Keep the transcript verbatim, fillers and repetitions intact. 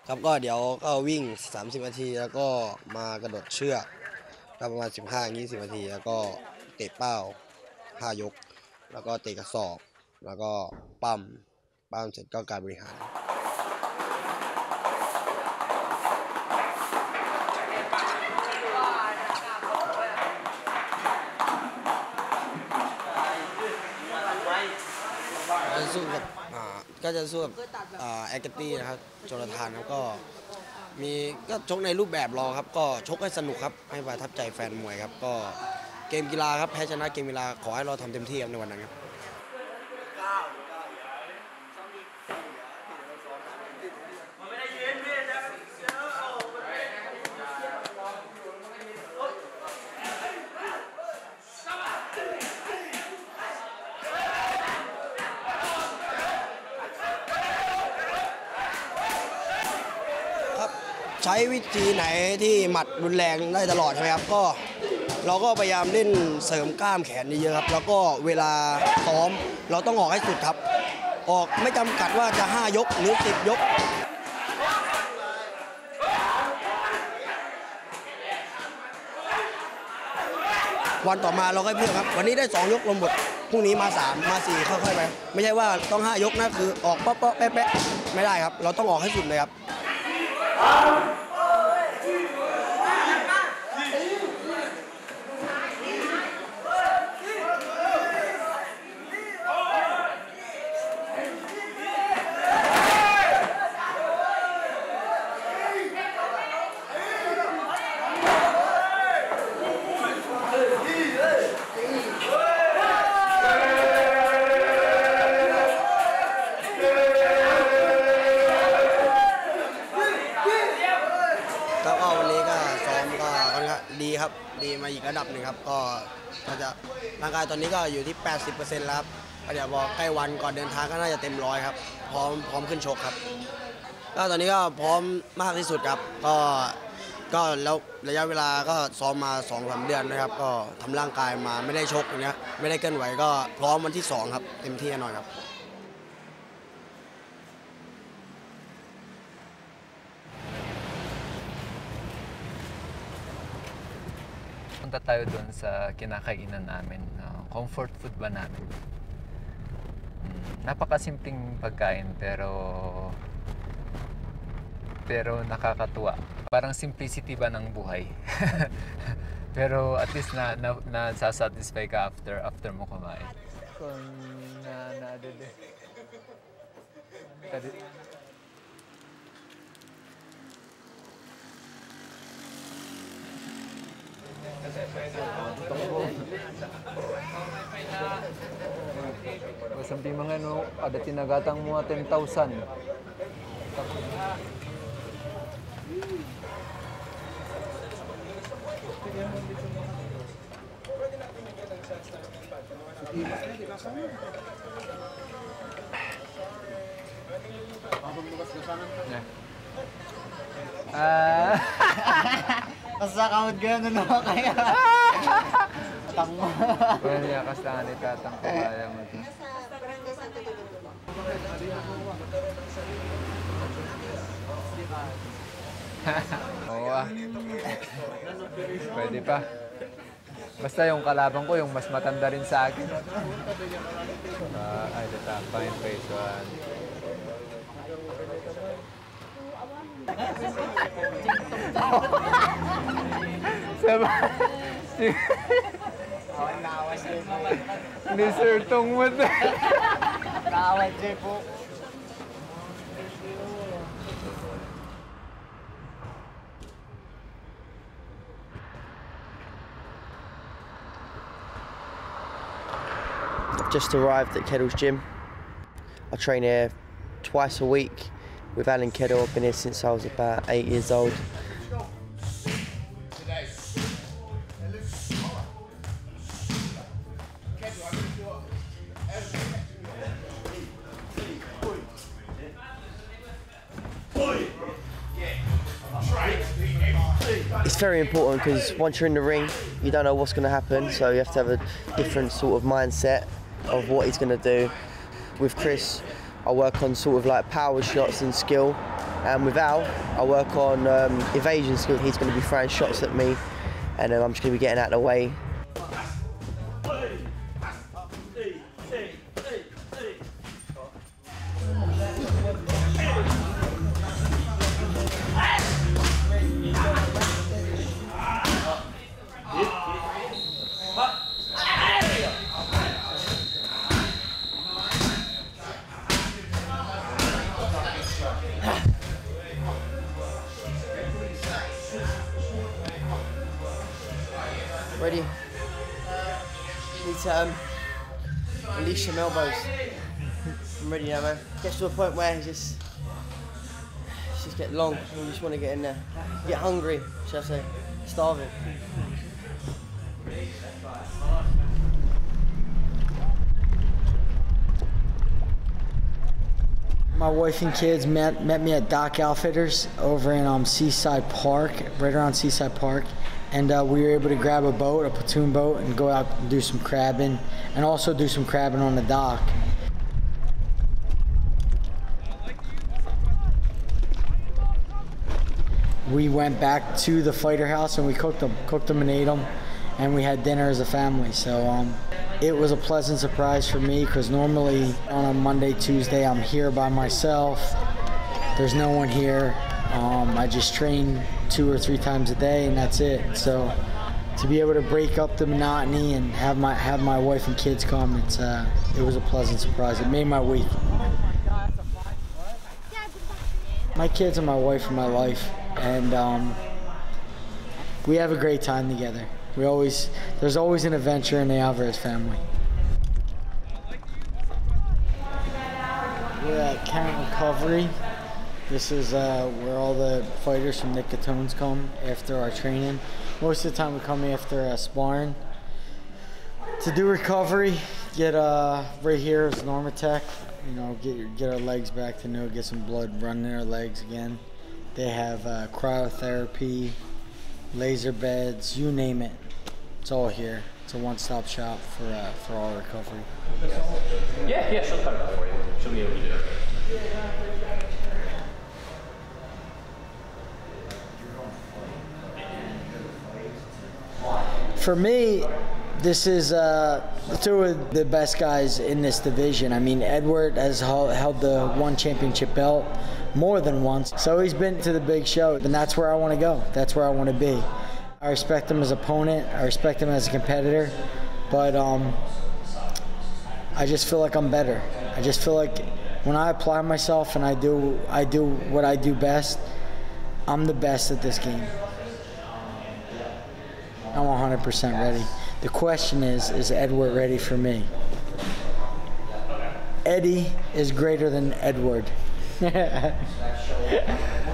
ครับก็เดี๋ยวก็วิ่งสามสิบนาทีแล้วก็มากระโดดเชือกประมาณสิบห้าถึงยี่สิบนาทีแล้วก็เตะเป้าห้ายกแล้วก็เตะกระสอบแล้วก็ปั้มปั้มเสร็จก็การบริหารจะสู้กับอ่าก็จะสู้กับอ่าแอคตี้นะครับโจนาธานครับก็มีก็ชกในรูปแบบรอครับก็ชกให้สนุกครับให้ประทับใจแฟนมวยครับก็เกมกีฬาครับแพ้ชนะเกมกีฬาขอให้เราทำเต็มที่ครับในวันนั้นครับใช้วิธีไหนที่หมัดรุนแรงได้ตลอดใช่ไหมครับก็เราก็พยายามเล่นเสริมกล้ามแขนเยอะๆครับแล้วก็เวลาซ้อมเราต้องออกให้สุดครับออกไม่จำกัดว่าจะห้ายกหรือสิบยกวันต่อมาเราก็เพิ่มครับวันนี้ได้สองยกลงหมดพรุ่งนี้มาสามมาสี่ค่อยๆไปไม่ใช่ว่าต้องห้ายกนะคือออกเป๊ะๆแป๊ะๆไม่ได้ครับเราต้องออกให้สุดเลยครับดีครับดีมาอีกระดับหนึ่งครับก็ก็จะร่างกายตอนนี้ก็อยู่ที่ แปดสิบเปอร์เซ็นต์ แล้วครับเดี๋ยวบอกใกล้วันก่อนเดินทางก็น่าจะเต็มร้อยครับพร้อมพร้อมขึ้นชกครับก็ตอนนี้ก็พร้อมมากที่สุดครับก็ก็แล้วระยะเวลาก็ซ้อมมาสองสามเดือนนะครับก็ทำร่างกายมาไม่ได้ชกอย่างเงี้ยไม่ได้เคลื่อนไหวก็พร้อมวันที่สองครับเต็มที่แน่นอนครับ Punta tayo doon sa kinakainan namin. Uh, comfort food ba namin? Hmm, napakasimpleng pagkain pero pero nakakatuwa. Parang simplicity ba ng buhay. Pero at least na na, na satisfy ka after after mo kumain. Kung na na dede. Kadi Sampai mga no, ada tinagatang mga ten thousand. Ah. Kasakawad gano'n naman kaya. Tangma. Well, ya kastangan ni tatang ko kaya mo ito. Oo ah. Pwede pa. Basta yung kalaban ko, yung mas matanda rin sa akin. Uh, ay, ito. Fine face one. Sama. Awan-awan siya po. Ni Sir Tong mo ito. Naawan siya po. Just arrived at Kettle's gym. I train here twice a week with Alan Kettle. I've been here since I was about eight years old. It's very important because once you're in the ring, you don't know what's going to happen, so you have to have a different sort of mindset of what he's going to do. With Chris, I work on sort of like power shots and skill. And with Al, I work on um, evasion skill. He's going to be throwing shots at me, and um, I'm just going to be getting out of the way. Ready? Need to um, release some elbows. I'm ready now, man. Gets to a point where it's just, it's just get long. You just want to get in there. Get hungry, shall I say. Starving. My wife and kids met, met me at Doc Outfitters over in um, Seaside Park, right around Seaside Park. And uh, we were able to grab a boat, a platoon boat, and go out and do some crabbing, and also do some crabbing on the dock. We went back to the fighter house and we cooked them, cooked them and ate them, and we had dinner as a family. So um, it was a pleasant surprise for me, because normally on a Monday, Tuesday, I'm here by myself. There's no one here. Um, I just train two or three times a day, and that's it. So to be able to break up the monotony and have my have my wife and kids come, it's uh, it was a pleasant surprise. It made my week. My kids are my wife and my life, and um, we have a great time together. We always there's always an adventure in the Alvarez family. We're at Count Recovery. This is uh, where all the fighters from Nick Catone's come after our training. Most of the time we come after uh, sparring. To do recovery, get uh, right here is Normatec. You know, get your, get our legs back to new, get some blood running in our legs again. They have uh, cryotherapy, laser beds, you name it. It's all here. It's a one-stop shop for uh, for all recovery. Yeah, yeah, she'll cut it out for you. She'll be able to do it. For me, this is uh, two of the best guys in this division. I mean, Eduard has held the one championship belt more than once, so he's been to the big show, and that's where I want to go. That's where I want to be. I respect him as an opponent. I respect him as a competitor, but um, I just feel like I'm better. I just feel like when I apply myself and I do, I do what I do best, I'm the best at this game. I'm one hundred percent ready. The question is, is Eduard ready for me? Eddie is greater than Eduard.